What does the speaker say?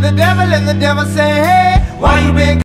the devil, and the devil say, hey, why you been